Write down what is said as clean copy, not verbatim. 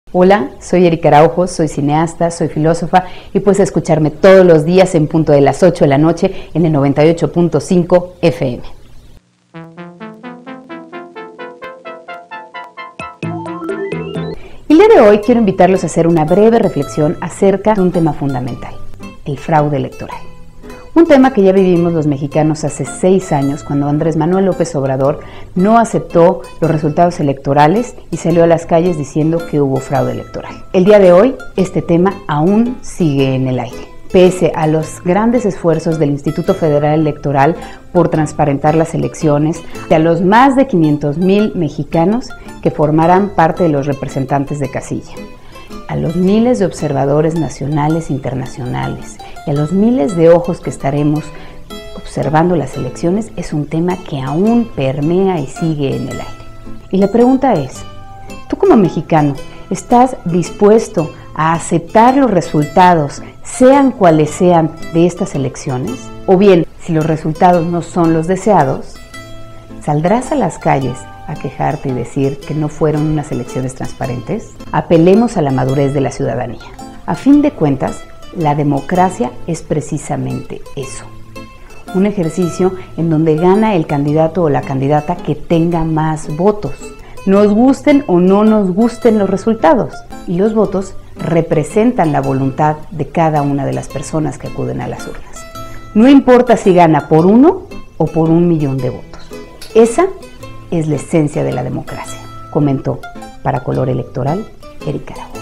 Hola, soy Erika Araujo, soy cineasta, soy filósofa y puedes escucharme todos los días en punto de las 8 de la noche en el 98.5 FM. El día de hoy quiero invitarlos a hacer una breve reflexión acerca de un tema fundamental, el fraude electoral. Un tema que ya vivimos los mexicanos hace 6 años cuando Andrés Manuel López Obrador no aceptó los resultados electorales y salió a las calles diciendo que hubo fraude electoral. El día de hoy este tema aún sigue en el aire. Pese a los grandes esfuerzos del Instituto Federal Electoral por transparentar las elecciones, a los más de 500,000 mexicanos que formarán parte de los representantes de casilla, a los miles de observadores nacionales e internacionales y a los miles de ojos que estaremos observando las elecciones, es un tema que aún permea y sigue en el aire. Y la pregunta es, ¿tú como mexicano estás dispuesto a aceptar los resultados, sean cuales sean, de estas elecciones? O bien, si los resultados no son los deseados, ¿saldrás a las calles a quejarte y decir que no fueron unas elecciones transparentes? Apelemos a la madurez de la ciudadanía. A fin de cuentas, la democracia es precisamente eso. Un ejercicio en donde gana el candidato o la candidata que tenga más votos. Nos gusten o no nos gusten los resultados. Y los votos representan la voluntad de cada una de las personas que acuden a las urnas. No importa si gana por 1 o por 1,000,000 de votos. Esa es la esencia de la democracia, comentó para Color Electoral Erika Araujo.